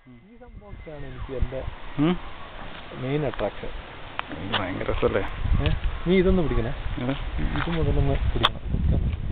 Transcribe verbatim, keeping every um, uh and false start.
ഈ സംഭവമൊക്കെയാണ് എനിക്ക് എൻ്റെ മെയിൻ അട്രാക്ഷൻ. ഭയങ്കര രസമല്ലേ? നീ ഇതൊന്ന് പിടിക്കണേ, ഇത് മുതലൊന്ന് പിടിക്കണം.